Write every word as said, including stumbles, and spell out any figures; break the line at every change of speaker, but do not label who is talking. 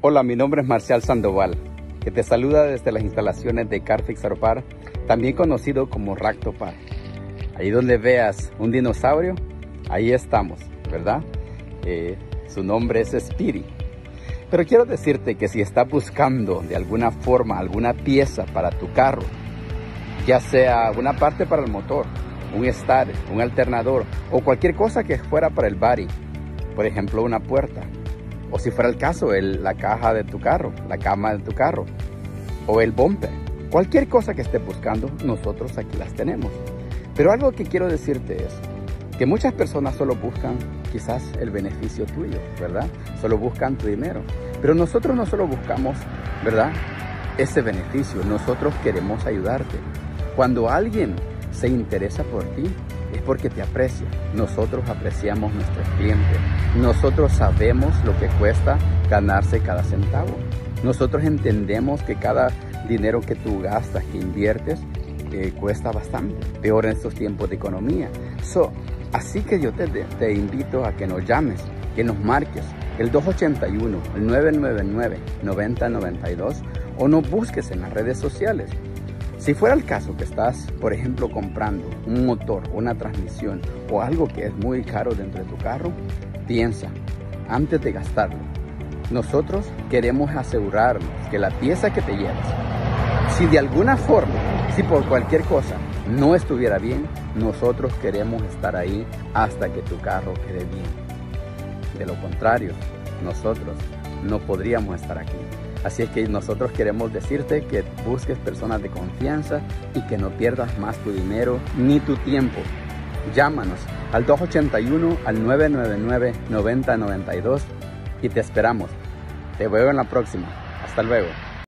Hola, mi nombre es Marcial Sandoval, que te saluda desde las instalaciones de Carfix Aeropar, también conocido como Ractopar. Ahí donde veas un dinosaurio, ahí estamos, ¿verdad? Eh, su nombre es Speedy. Pero quiero decirte que si estás buscando de alguna forma alguna pieza para tu carro, ya sea una parte para el motor, un starter, un alternador o cualquier cosa que fuera para el body, por ejemplo una puerta, o si fuera el caso, el, la caja de tu carro, la cama de tu carro, o el bumper. Cualquier cosa que estés buscando, nosotros aquí las tenemos. Pero algo que quiero decirte es que muchas personas solo buscan quizás el beneficio tuyo, ¿verdad? Solo buscan tu dinero. Pero nosotros no solo buscamos, ¿verdad?, ese beneficio. Nosotros queremos ayudarte. Cuando alguien se interesa por ti, es porque te aprecia. Nosotros apreciamos a nuestros clientes. Nosotros sabemos lo que cuesta ganarse cada centavo. Nosotros entendemos que cada dinero que tú gastas, que inviertes, eh, cuesta bastante. Peor en estos tiempos de economía. So, así que yo te, te invito a que nos llames, que nos marques el dos ocho uno, el nueve nueve nueve, nueve cero nueve dos o nos busques en las redes sociales. Si fuera el caso que estás, por ejemplo, comprando un motor, una transmisión o algo que es muy caro dentro de tu carro, piensa antes de gastarlo. Nosotros queremos asegurarnos que la pieza que te llevas, si de alguna forma, si por cualquier cosa no estuviera bien, nosotros queremos estar ahí hasta que tu carro quede bien. De lo contrario, nosotros no podríamos estar aquí. Así es que nosotros queremos decirte que busques personas de confianza y que no pierdas más tu dinero ni tu tiempo. Llámanos al dos ocho uno, al nueve nueve nueve, nueve cero nueve dos y te esperamos. Te veo en la próxima. Hasta luego.